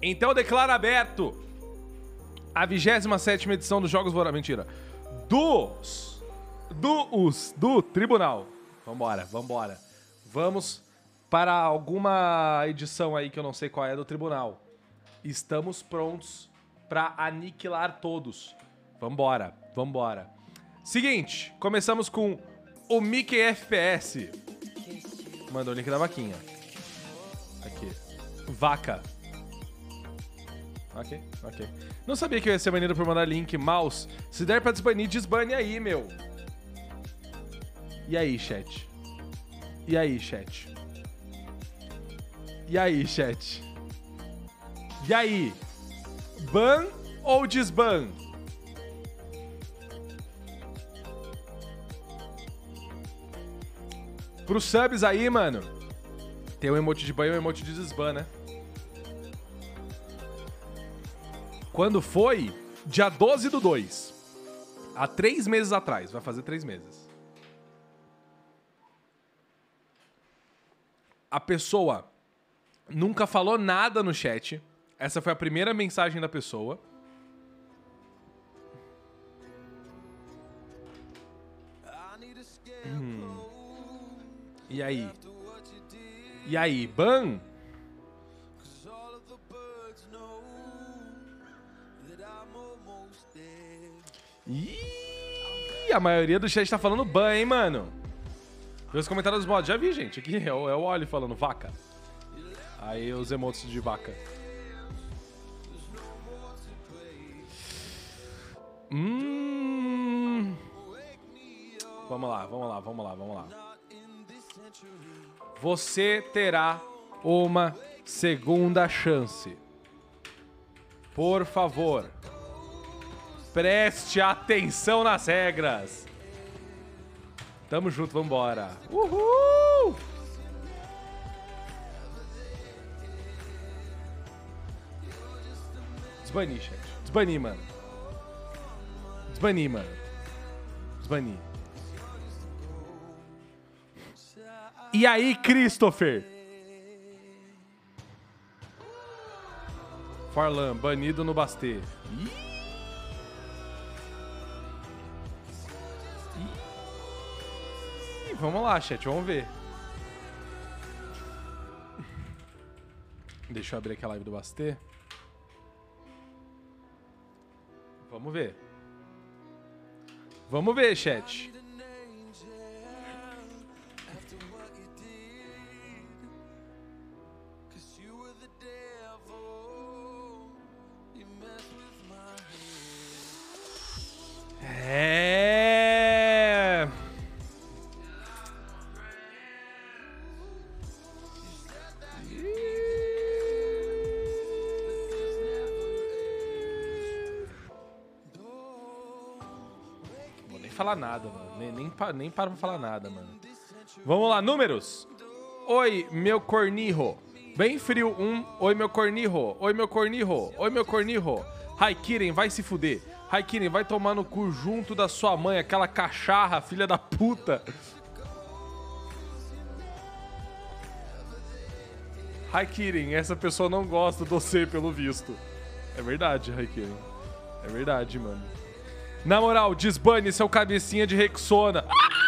Então eu declaro aberto a 27ª edição dos Jogos Vorazes. Mentira. Do Tribunal. Vambora. Vamos para alguma edição aí que eu não sei qual é do Tribunal. Estamos prontos para aniquilar todos. Vambora. Seguinte, começamos com o Mickey FPS. Mandou o link da vaquinha. Aqui. Vaca. Ok. Não sabia que eu ia ser banido por mandar link, mouse. Se der pra desbanir, desbane aí, meu. E aí, chat? E aí? Ban ou desban? Pros subs aí, mano, tem um emote de ban e um emote de desban, né? Quando foi? Dia 12/2. Há 3 meses atrás. Vai fazer 3 meses. A pessoa nunca falou nada no chat. Essa foi a primeira mensagem da pessoa. E aí, ban? Ih, a maioria do chat tá falando ban, hein, mano? Vê os comentários dos mods. Já vi, gente. Aqui é o Oli falando vaca. Aí os emotes de vaca. Vamos lá. Você terá uma segunda chance. Por favor, preste atenção nas regras. Tamo junto, vambora. Uhul! Desbani, chat. Desbani, mano. E aí, Christopher? Farlan, banido no Bastê. Vamos lá, chat, vamos ver. Deixa eu abrir aqui a live do Bastê. Vamos ver, chat. Falar nada, mano. Nem para pra falar nada, mano. Vamos lá, números. Oi, meu cornirro. Bem frio, 1. Oi, meu cornirro. Haikiren, vai se fuder. Haikiren, vai tomar no cu junto da sua mãe, aquela cacharra, filha da puta. Haikiren, essa pessoa não gosta de você, pelo visto. É verdade, Haikiren. É verdade, mano. Na moral, desbane seu cabecinha de Rexona.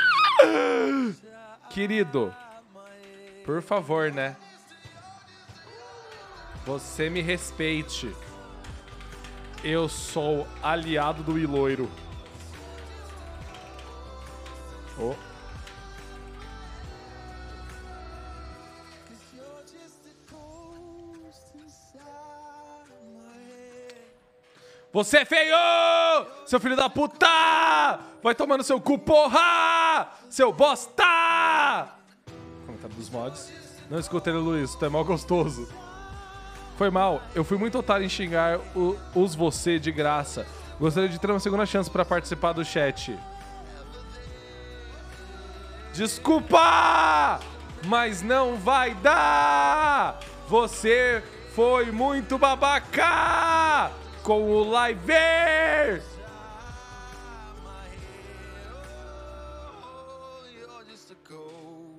Querido, por favor, né? Você me respeite. Eu sou aliado do Iloiro. Oh. Você é feio! Seu filho da puta! Vai tomar no seu cu, porra! Seu bosta! Comentário dos mods. Não escutei, Luiz, tu é mal gostoso. Foi mal, eu fui muito otário em xingar os você de graça. Gostaria de ter uma segunda chance pra participar do chat. Desculpa! Mas não vai dar! Você foi muito babaca! Com o live!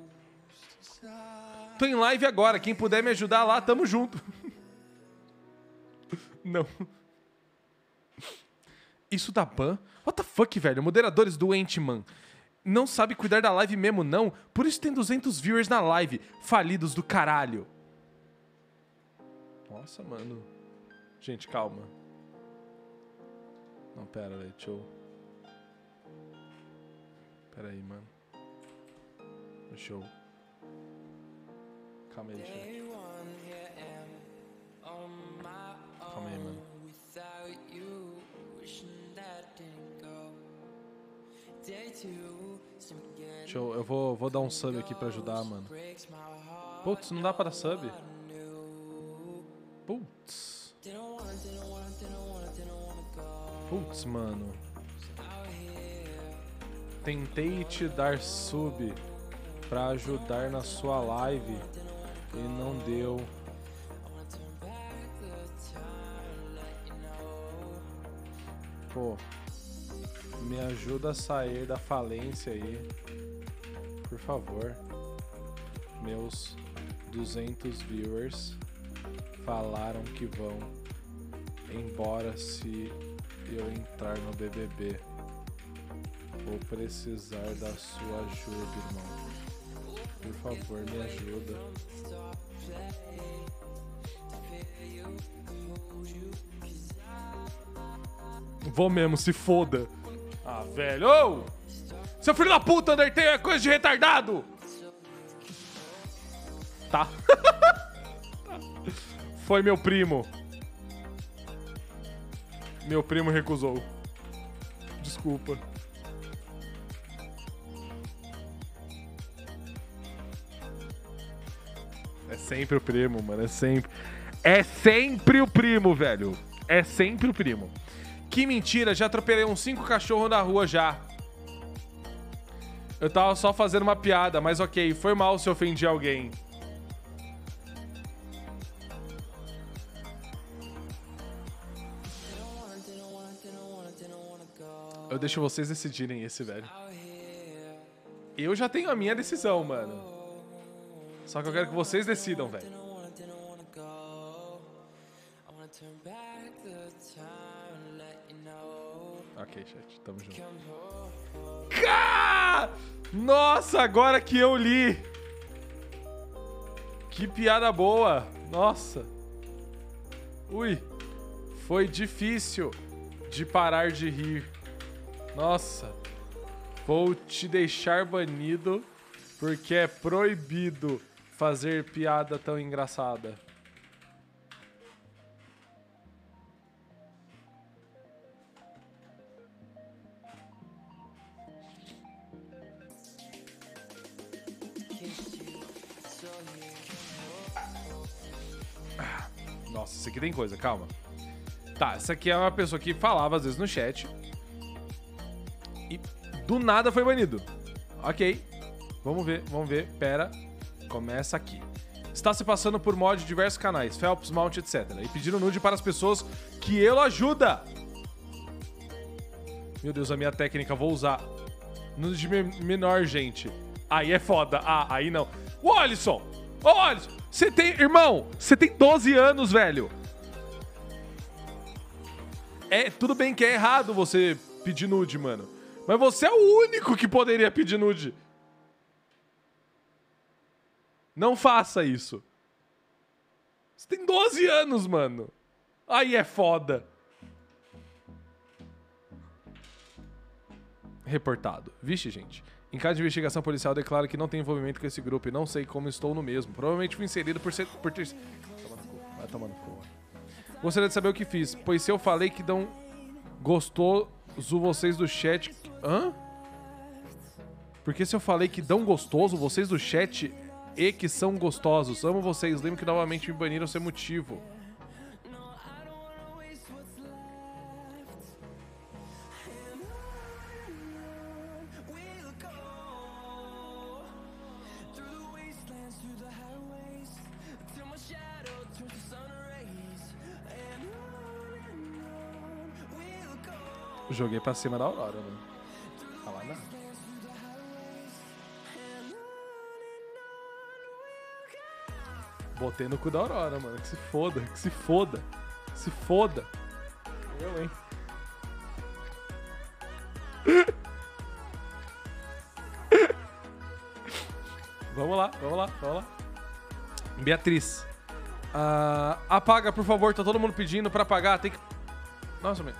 Tô em live agora, quem puder me ajudar lá, tamo junto. Não. Isso dá ban? What the fuck, velho? Moderadores doente, man. Não sabe cuidar da live mesmo, não? Por isso tem 200 viewers na live. Falidos do caralho. Nossa, mano. Gente, calma. Não, pera, velho. Deixa eu... Pera aí, mano. Deixa eu... Calma aí, gente. Calma aí, mano. Eu vou dar um sub aqui pra ajudar, mano. Putz, não dá para dar sub. Putz. Putz, mano. Tentei te dar sub pra ajudar na sua live e não deu. Pô, me ajuda a sair da falência aí, por favor. Meus 200 viewers falaram que vão embora se eu entrar no BBB. Vou precisar da sua ajuda, irmão. Por favor, me ajuda. Vou mesmo, se foda. Ah, velho. Ô! Seu filho da puta, Undertale, é coisa de retardado! Tá. Foi meu primo. Meu primo recusou. Desculpa. É sempre o primo, mano. É sempre. É sempre o primo, velho. É sempre o primo. Que mentira, já atropelei uns 5 cachorros na rua já. Eu tava só fazendo uma piada, mas ok, foi mal se ofendi alguém. Eu deixo vocês decidirem esse, velho. Eu já tenho a minha decisão, mano. Só que eu quero que vocês decidam, velho. Ok, chat, tamo junto. Nossa, agora que eu li. Que piada boa. Nossa. Ui. Foi difícil de parar de rir. Nossa. Vou te deixar banido porque é proibido fazer piada tão engraçada. Nossa, isso aqui tem coisa, calma. Tá, essa aqui é uma pessoa que falava às vezes no chat e do nada foi banido. Ok, vamos ver, pera. Começa aqui. Está se passando por mod de diversos canais, Phelps, Mount, etc. E pedindo nude para as pessoas que ele ajuda. Meu Deus, a minha técnica, vou usar. Nude de menor, gente. Aí é foda. Ah, aí não. Ô, Alisson! Ô, Alisson! Você tem... Irmão, você tem 12 anos, velho. É, tudo bem que é errado você pedir nude, mano. Mas você é o único que poderia pedir nude. Não faça isso. Você tem 12 anos, mano. Aí é foda. Reportado. Vixe, gente. Em caso de investigação policial, declaro que não tem envolvimento com esse grupo e não sei como estou no mesmo. Provavelmente fui inserido por ter... Vai tomar no cu. Gostaria de saber o que fiz, pois se eu falei que dão gostoso vocês do chat... Hã? Porque se eu falei que dão gostoso vocês do chat e que são gostosos. Amo vocês. Lembro que novamente me baniram sem motivo. Joguei pra cima da Aurora, mano. Falar nada. Botei no cu da Aurora, mano. Que se foda, que se foda. Se foda. Eu, hein? Vamos lá. Beatriz. Apaga, por favor. Tá todo mundo pedindo pra apagar. Tem que... Nossa, mas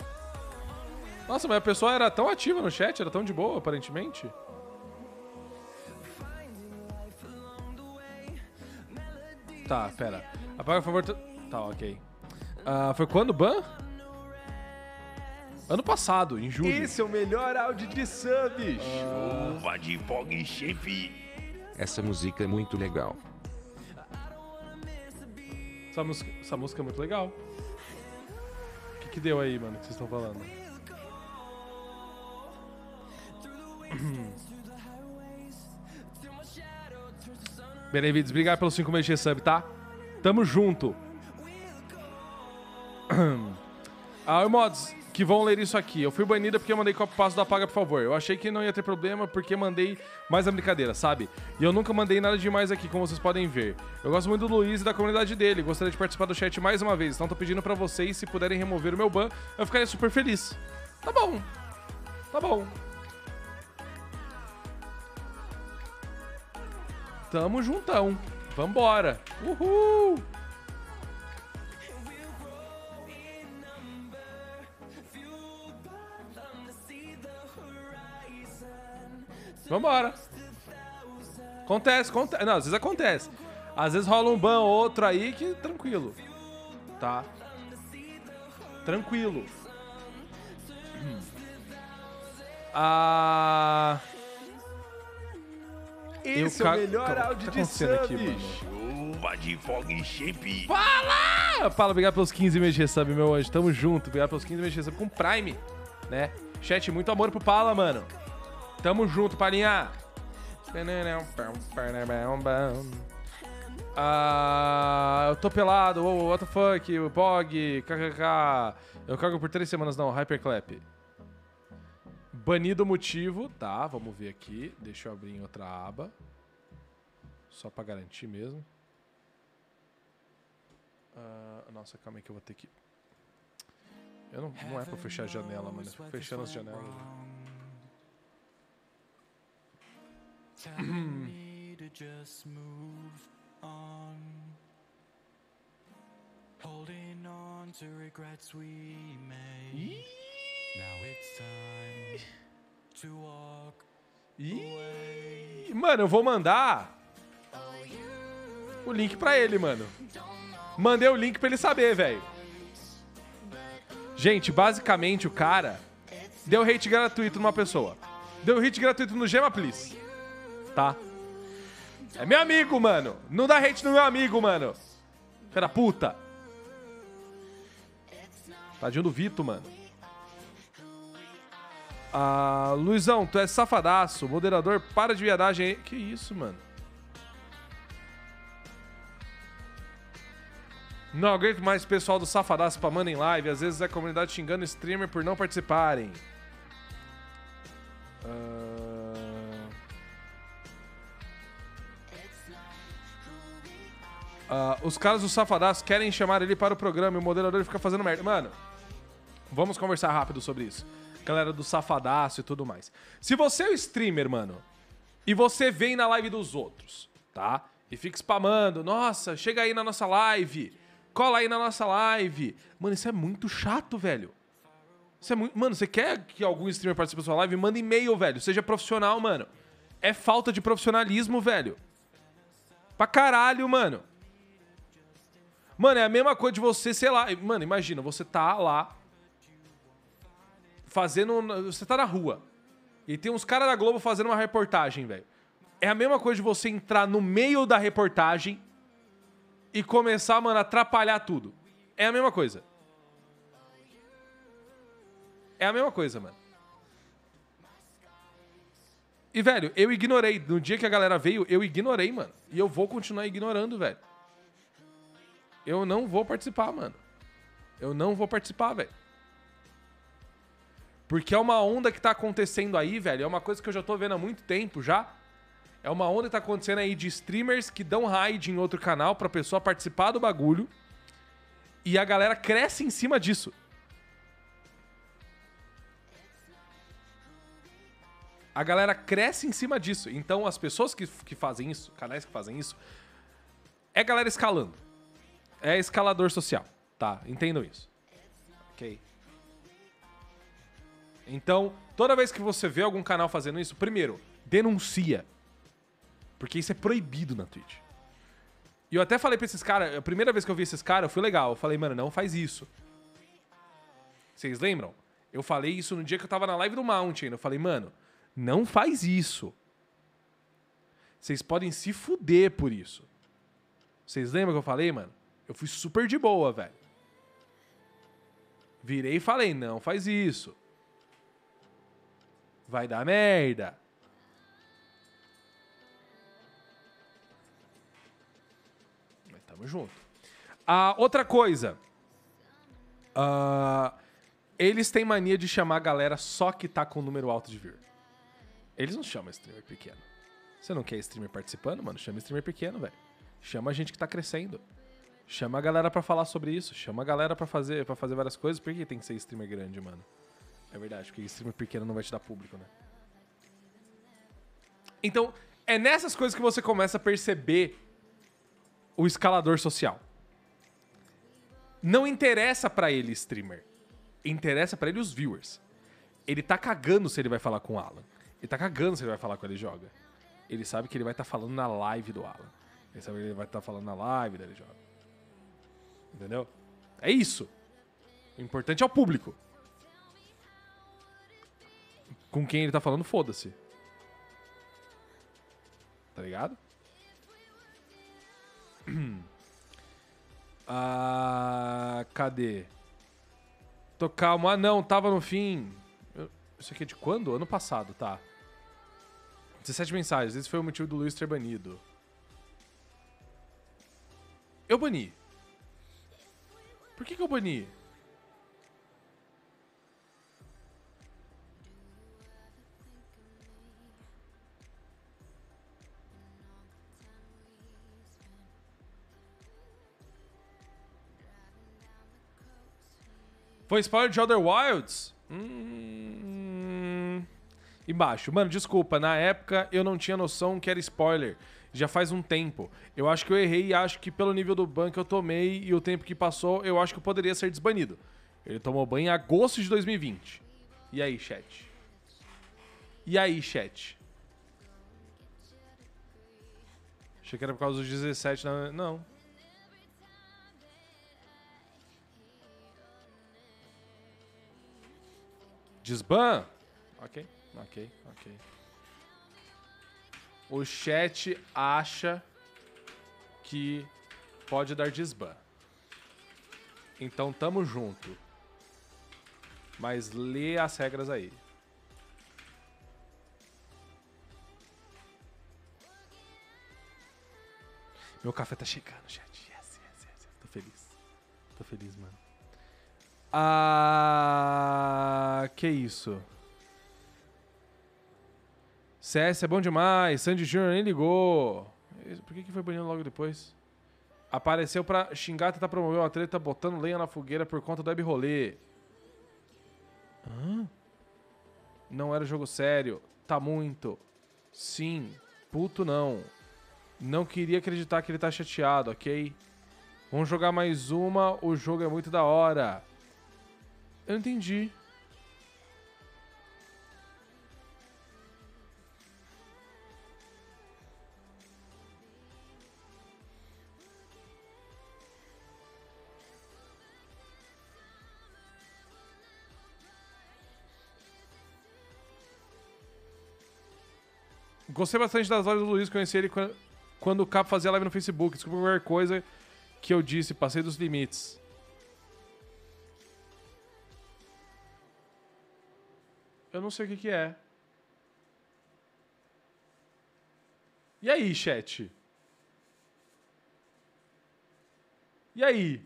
a pessoa era tão ativa no chat, era tão de boa, aparentemente. Tá, pera. Apaga, por favor. Tá, ok. Foi quando, ban? Ano passado, em julho. Esse é o melhor áudio de subs. Chuva de fogo e chefe. Essa música é muito legal. Essa música é muito legal. O que deu aí, mano, que vocês estão falando? Benevides, obrigado pelos 5 meses de sub, tá? Tamo junto. Mods, que vão ler isso aqui. Eu fui banida porque eu mandei copo passo do apaga, por favor. Eu achei que não ia ter problema porque mandei mais a brincadeira, sabe? E eu nunca mandei nada demais aqui, como vocês podem ver. Eu gosto muito do Luiz e da comunidade dele. Gostaria de participar do chat mais uma vez. Então tô pedindo pra vocês, se puderem remover o meu ban, eu ficaria super feliz. Tá bom. Tá bom. Tamo juntão. Vambora. Uhul. Vambora. Acontece. Não, às vezes acontece. Às vezes rola um ban ou outro aí que tranquilo. Tá? Tranquilo. Esse é o melhor áudio de subs. Aqui, Chuva de fogo e chefe. Fala, obrigado pelos 15 meses de resub, meu anjo. Tamo junto. Obrigado pelos 15 meses de resub com Prime, né? Chat, muito amor pro Pala, mano. Tamo junto, Palinha. Eu tô pelado. Oh, what the fuck? O Pog. KKK. Eu cago por 3 semanas, não. Hyperclap. Banido motivo. Tá, vamos ver aqui. Deixa eu abrir em outra aba. Só pra garantir mesmo. Nossa, calma aí que eu vou ter que... Não é pra fechar a janela, mano. Eu fico fechando as janelas. Tell me to just move on. Holding on to regrets we made. Now it's time to walk away. Mano, eu vou mandar o link pra ele, mano. Mandei o link pra ele saber, velho. Gente, basicamente o cara deu hate gratuito numa pessoa. Deu hate gratuito no Gema Please. Tá? É meu amigo, mano. Não dá hate no meu amigo, mano. Filha da puta. Tadinho do Vito, mano. Luizão, tu é safadaço. Moderador, para de viadagem aí. Que isso, mano? Não aguento mais pessoal do safadaço spamando em live. Às vezes é a comunidade xingando streamer por não participarem. Os caras do safadaço querem chamar ele para o programa e o moderador fica fazendo merda. Mano, vamos conversar rápido sobre isso. Galera do safadaço e tudo mais. Se você é o streamer, mano, e você vem na live dos outros, tá? E fica spamando. Nossa, chega aí na nossa live. Cola aí na nossa live. Mano, isso é muito chato, velho. Isso é muito... Mano, você quer que algum streamer participe da sua live? Manda e-mail, velho. Seja profissional, mano. É falta de profissionalismo, velho. Pra caralho, mano. Mano, é a mesma coisa de você, sei lá... Mano, imagina, você tá lá fazendo... Você tá na rua. E tem uns caras da Globo fazendo uma reportagem, velho. É a mesma coisa de você entrar no meio da reportagem e começar, mano, a atrapalhar tudo. É a mesma coisa. É a mesma coisa, mano. E, velho, eu ignorei. No dia que a galera veio, eu ignorei, mano. E eu vou continuar ignorando, velho. Eu não vou participar, mano. Eu não vou participar, velho. Porque é uma onda que tá acontecendo aí, velho. É uma coisa que eu já tô vendo há muito tempo já. É uma onda que tá acontecendo aí de streamers que dão raid em outro canal pra pessoa participar do bagulho. E a galera cresce em cima disso. A galera cresce em cima disso. Então, as pessoas que fazem isso, canais que fazem isso, é galera escalando. É escalador social, tá? Entendam isso. Ok? Então, toda vez que você vê algum canal fazendo isso, primeiro, denuncia. Porque isso é proibido na Twitch. E eu até falei pra esses caras, a primeira vez que eu vi esses caras, eu fui legal. Eu falei, mano, não faz isso. Vocês lembram? Eu falei isso no dia que eu tava na live do Mount ainda. Eu falei, mano, não faz isso. Vocês podem se fuder por isso. Vocês lembram que eu falei, mano? Eu fui super de boa, velho. Virei e falei, não faz isso. Vai dar merda. Mas tamo junto. Outra coisa. Eles têm mania de chamar a galera só que tá com um número alto de viewer. Eles não chamam streamer pequeno. Você não quer streamer participando, mano? Chama streamer pequeno, velho. Chama a gente que tá crescendo. Chama a galera pra falar sobre isso. Chama a galera pra fazer várias coisas. Por que tem que ser streamer grande, mano? É verdade, porque streamer pequeno não vai te dar público, né? Então, é nessas coisas que você começa a perceber o escalador social. Não interessa pra ele streamer. Interessa pra ele os viewers. Ele tá cagando se ele vai falar com o Alan. Ele tá cagando se ele vai falar com ele joga. Ele sabe que ele vai estar falando na live do Alan. Ele sabe que ele vai estar falando na live dele joga. Entendeu? É isso. O importante é o público. Com quem ele tá falando, foda-se. Tá ligado? Cadê? Tô calmo. Ah, não, tava no fim. Isso aqui é de quando? Ano passado, tá. 17 mensagens. Esse foi o motivo do Luiz ter banido. Eu bani. Por que eu bani? Foi spoiler de Outer Wilds? Embaixo. Mano, desculpa. Na época eu não tinha noção que era spoiler. Já faz um tempo. Eu acho que eu errei e acho que pelo nível do ban que eu tomei e o tempo que passou, eu acho que eu poderia ser desbanido. Ele tomou ban em agosto de 2020. E aí, chat? E aí, chat? Achei que era por causa dos 17. Não. Desban? Ok. O chat acha que pode dar desban. Então tamo junto. Mas lê as regras aí. Meu café tá chegando, chat. Yes. Tô feliz, mano. Que isso? CS é bom demais. Sandy Jr. nem ligou. Por que foi banido logo depois? Apareceu pra xingar e tentar promover uma treta botando lenha na fogueira por conta do web rolê. Não era jogo sério. Tá muito. Sim. Puto não. Não queria acreditar que ele tá chateado, ok? Vamos jogar mais uma. O jogo é muito da hora. Eu não entendi. Gostei bastante das lives do Luiz, conheci ele quando o Capo fazia live no Facebook. Desculpa qualquer coisa que eu disse, passei dos limites. Eu não sei o que é. E aí, chat? E aí?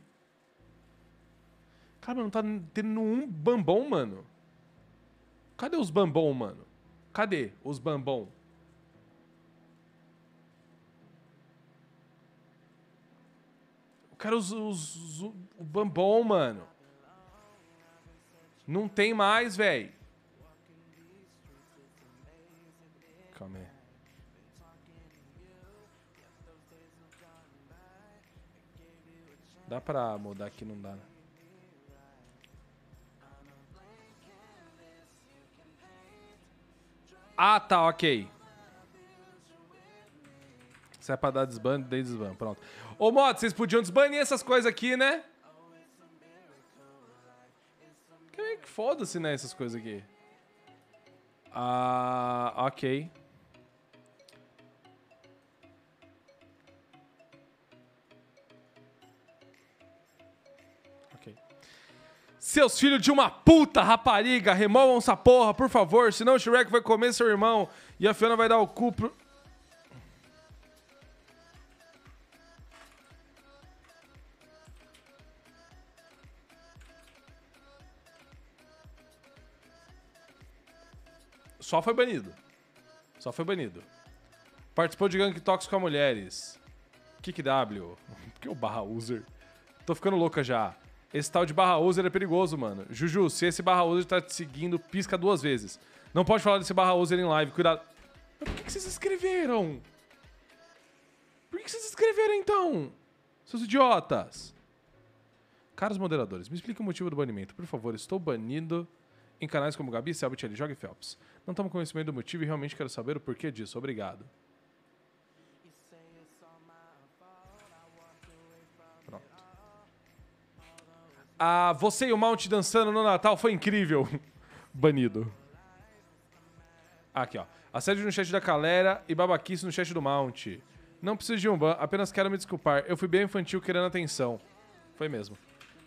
Cara, não tá tendo um bambom, mano. Cadê os bambom, mano? Cadê os bambom? quero o Bambom, mano. Não tem mais, velho. Calma aí. Dá pra mudar aqui? Não dá, né? Ah, tá, ok. Se é pra dar desban, dei desban, pronto. Ô, Moto, vocês podiam desbanir essas coisas aqui, né? Que foda-se, né, essas coisas aqui. Ah, ok. Ok. Seus filhos de uma puta rapariga, removam essa porra, por favor, senão o Shrek vai comer seu irmão e a Fiona vai dar o cu pro... Só foi banido. Só foi banido. Participou de gangue tóxico a mulheres. KickW. Por que o barra user? Tô ficando louca já. Esse tal de barra user é perigoso, mano. Juju, se esse barra user tá te seguindo, pisca 2 vezes. Não pode falar desse barra user em live, cuidado. Mas por que vocês escreveram? Por que vocês escreveram então? Seus idiotas. Caros moderadores, me explique o motivo do banimento. Por favor, estou banido em canais como Gabi, Selbit, L. Joga e Phelps. Não tomo conhecimento do motivo e realmente quero saber o porquê disso. Obrigado. Pronto. Ah, você e o Mount dançando no Natal foi incrível. Banido. Aqui, ó. Assédio no chat da galera e babaquice no chat do Mount. Não preciso de um ban, apenas quero me desculpar. Eu fui bem infantil querendo atenção. Foi mesmo.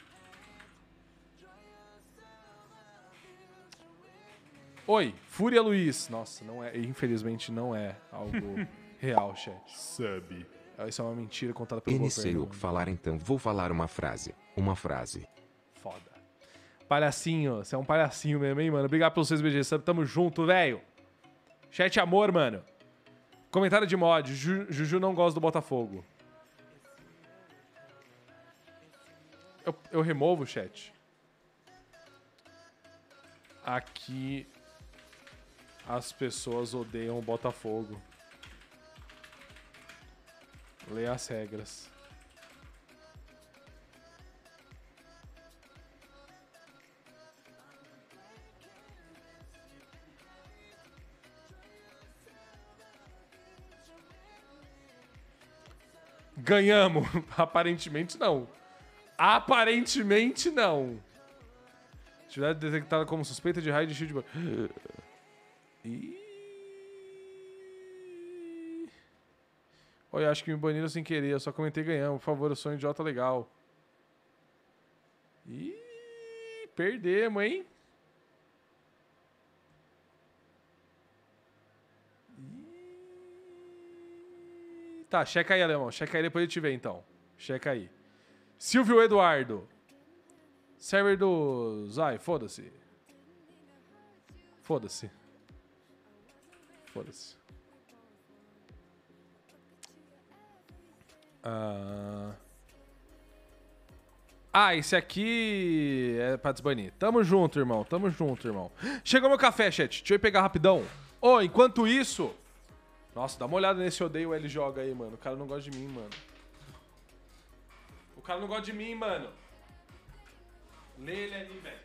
Oi, Fúria Luiz. Nossa, não é, infelizmente não é algo real, chat. Sub. Isso é uma mentira contada pelo Iniciei governo. o que falar, então vou falar uma frase. Uma frase. Foda. Palhacinho, você é um palhacinho mesmo, hein, mano? Obrigado pelos 6 BG sub, tamo junto, velho. Chat amor, mano. Comentário de mod, Juju não gosta do Botafogo. Eu removo o chat. Aqui as pessoas odeiam o Botafogo. Leia as regras. Ganhamos. Aparentemente não. Aparentemente não. Atividade detectada como suspeita de raio de shield. Olha, acho que me baniram sem querer. Eu só comentei ganhamos. Por favor, eu sou um idiota legal. Ih, perdemos, hein? Tá, checa aí, alemão. Checa aí, depois eu te ver, então. Checa aí. Silvio Eduardo. Server do Zai, foda-se. Foda-se. Foda-se. Esse aqui é pra desbanir. Tamo junto, irmão. Tamo junto, irmão. Chegou meu café, chat. Deixa eu ir pegar rapidão. Ô, enquanto isso... Nossa, dá uma olhada nesse odeio L joga aí, mano. O cara não gosta de mim, mano. O cara não gosta de mim, mano. Lê ele ali, velho.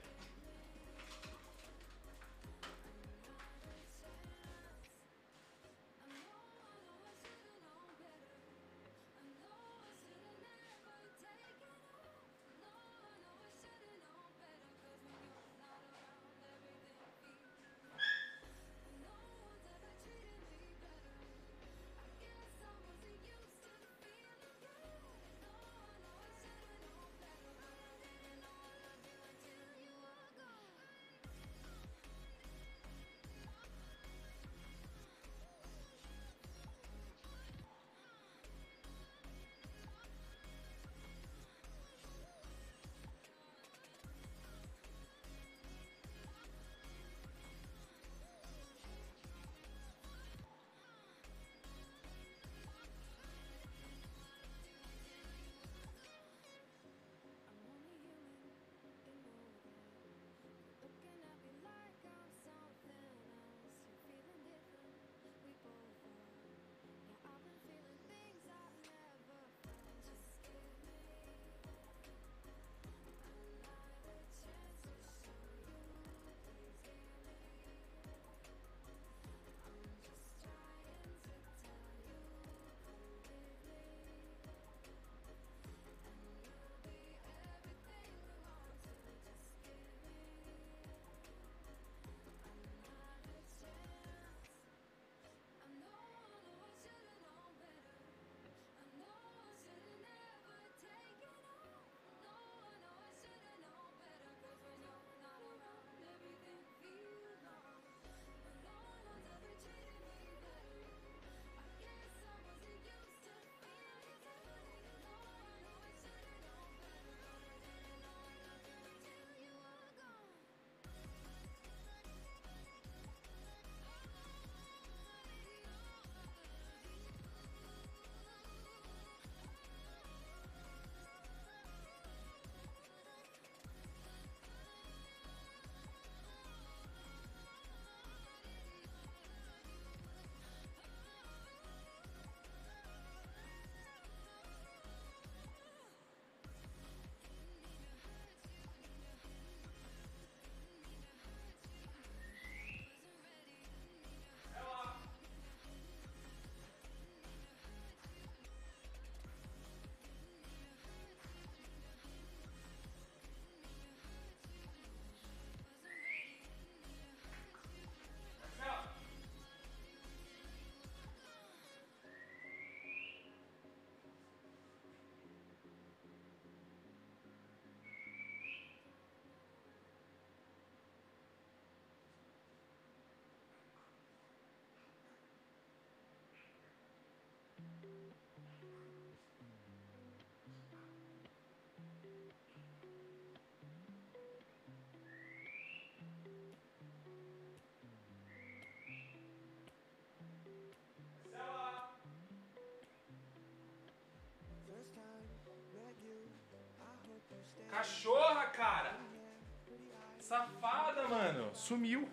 Cachorra, cara! Safada, mano. Sumiu.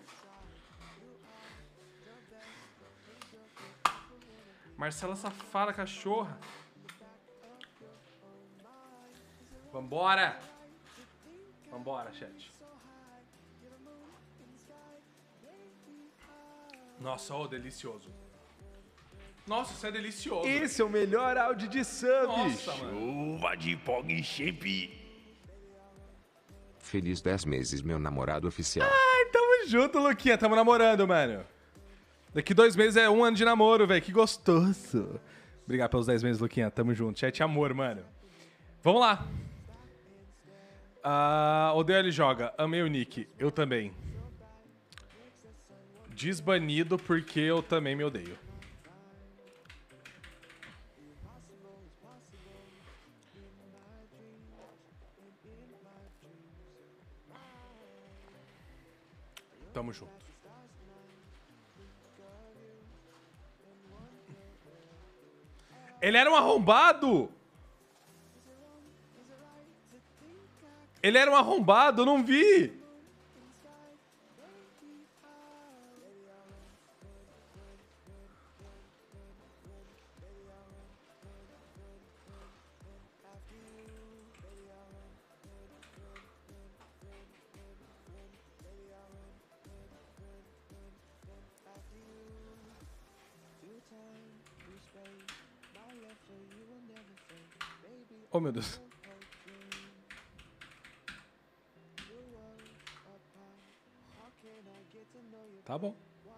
Marcela safada, cachorra. Vambora. Vambora, chat. Nossa, ó, delicioso. Nossa, isso é delicioso. Esse é o melhor áudio de subs. Nossa, mano. Chuva de Pog Shape. Feliz 10 meses, meu namorado oficial. Ai, tamo junto, Luquinha. Tamo namorando, mano. Daqui 2 meses é 1 ano de namoro, velho. Que gostoso. Obrigado pelos 10 meses, Luquinha. Tamo junto. Chat amor, mano. Vamos lá. Odeio ele joga. Amei o Nick. Eu também. Desbanido porque eu também me odeio. Tamo junto. Ele era um arrombado! Ele era um arrombado, eu não vi! Oh, meu Deus. Tá bom.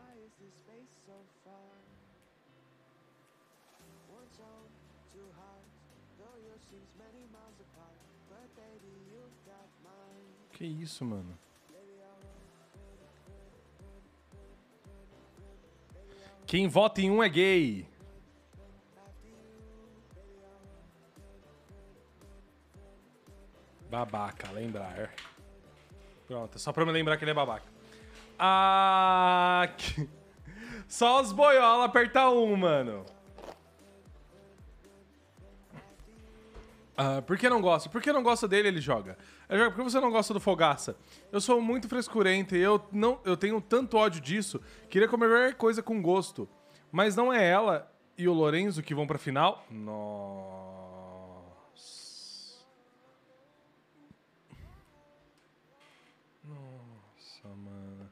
Que isso, mano? Quem vota em um é gay. Babaca, lembrar. Pronto, só pra me lembrar que ele é babaca. Só os boiola apertar um, mano. Por que não gosta? Por que não gosta dele, ele joga. Ele joga porque você não gosta do Fogaça. Eu sou muito frescurento e eu tenho tanto ódio disso. Queria comer qualquer coisa com gosto. Mas não é ela e o Lorenzo que vão pra final? Nossa. Nossa, mano.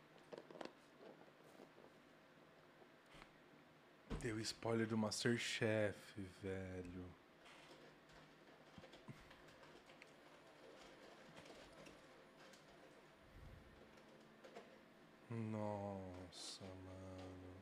Deu spoiler do Masterchef, velho. Nossa, mano.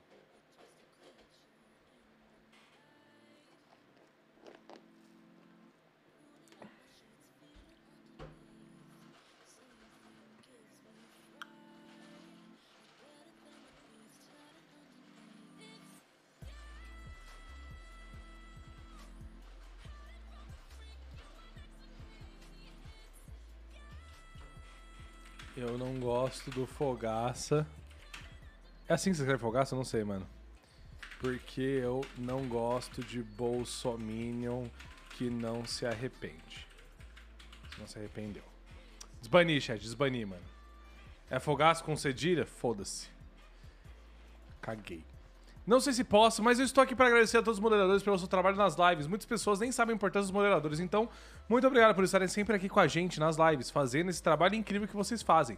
Eu não gosto do Fogaça. É assim que você escreve Fogaça? Eu não sei, mano. Porque eu não gosto de bolsominion que não se arrepende. Não se arrependeu. Desbanir, chat. Desbanir, mano. É Fogaça com cedilha? Foda-se. Caguei. Não sei se posso, mas eu estou aqui para agradecer a todos os moderadores pelo seu trabalho nas lives. Muitas pessoas nem sabem a importância dos moderadores, então muito obrigado por estarem sempre aqui com a gente nas lives, fazendo esse trabalho incrível que vocês fazem.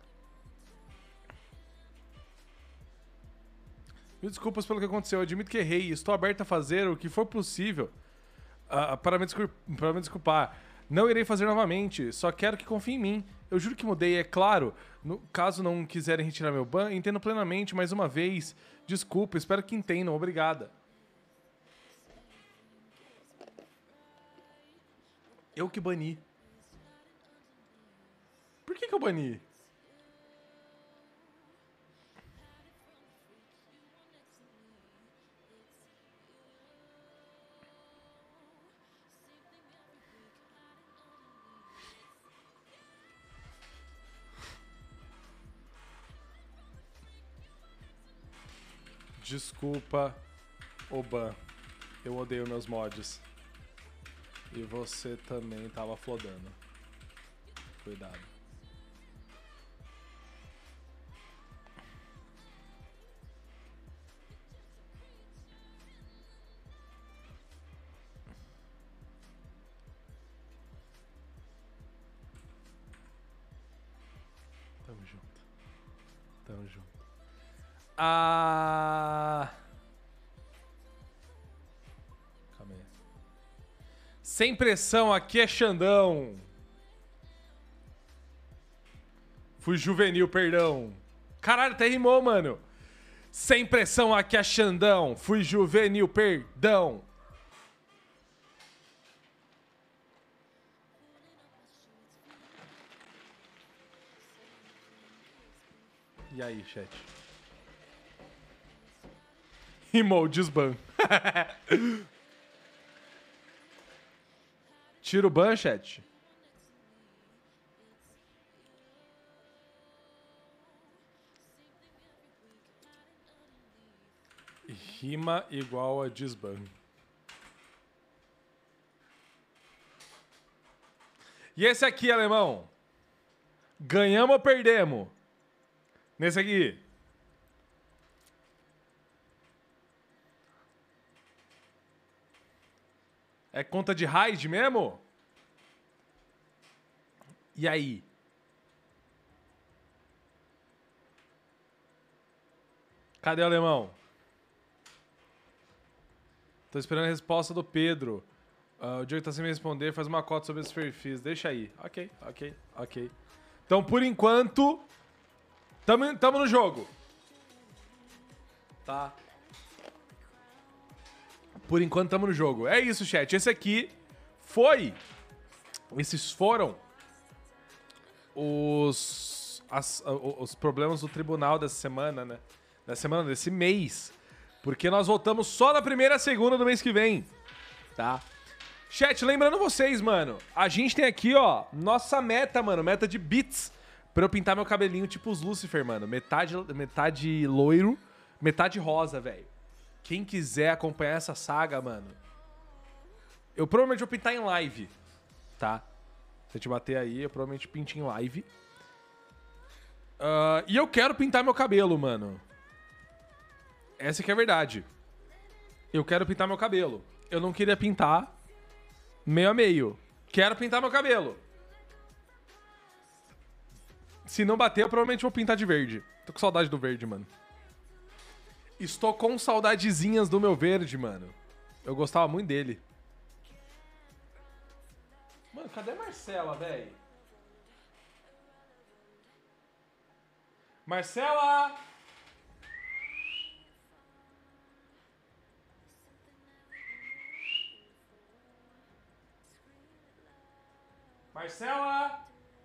Mil desculpas pelo que aconteceu, eu admito que errei e estou aberto a fazer o que for possível para me desculpar. Não irei fazer novamente, só quero que confie em mim. Eu juro que mudei, é claro. No caso não quiserem retirar meu ban, entendo plenamente, mais uma vez. Desculpa, espero que entendam. Obrigada. Eu que bani. Por que eu bani? Desculpa, Oban. Eu odeio meus mods. E você também tava flodando. Cuidado. Tamo junto. Tamo junto. Calma aí. Sem pressão, aqui é Xandão. Fui juvenil, perdão. Caralho, até rimou, mano. Sem pressão, aqui é Xandão. Fui juvenil, perdão. E aí, chat? Rimou, desban. Tira o ban, chat. Rima igual a desban. E esse aqui, alemão? Ganhamos ou perdemos? Nesse aqui. É conta de raid mesmo? E aí? Cadê o alemão? Tô esperando a resposta do Pedro. O Diogo tá sem me responder. Faz uma cota sobre esses perfis. Deixa aí. Ok. Então, por enquanto, tamo no jogo. Tá? Por enquanto, tamo no jogo. É isso, chat. Esses foram os problemas do tribunal dessa semana, né? Desse mês. Porque nós voltamos só na primeira e segunda do mês que vem. Tá? Chat, lembrando vocês, mano. A gente tem aqui, ó, nossa meta, mano. Meta de bits. Pra eu pintar meu cabelinho tipo os Lucifer, mano. Metade loiro, metade rosa, velho. Quem quiser acompanhar essa saga, mano, eu provavelmente vou pintar em live, tá? Se a gente bater aí, eu provavelmente pinto em live. E eu quero pintar meu cabelo, mano. Essa que é a verdade. Eu quero pintar meu cabelo. Eu não queria pintar meio a meio. Quero pintar meu cabelo. Se não bater, eu provavelmente vou pintar de verde. Tô com saudade do verde, mano. Estou com saudadezinhas do meu verde, mano. Eu gostava muito dele. Mano, cadê a Marcela, velho? Marcela! Marcela!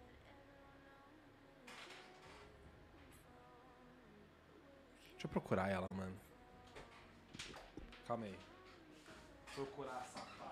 Deixa eu procurar ela, mano. Calma aí. Procurar a safada.